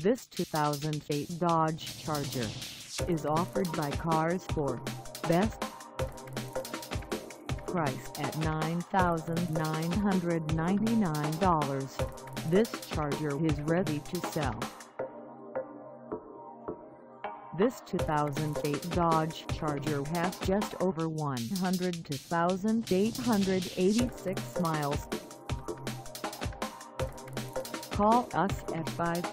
This 2008 Dodge Charger is offered by Cars for Best. Price at $9,999. This Charger is ready to sell. This 2008 Dodge Charger has just over 102,886 miles. Call us at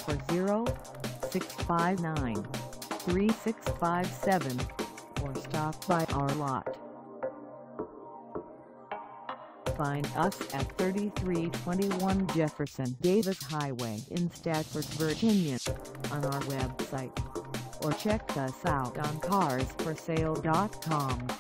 540-659-3657 or stop by our lot. Find us at 3321 Jefferson Davis Highway in Stafford, Virginia, on our website, or check us out on carsforsale.com.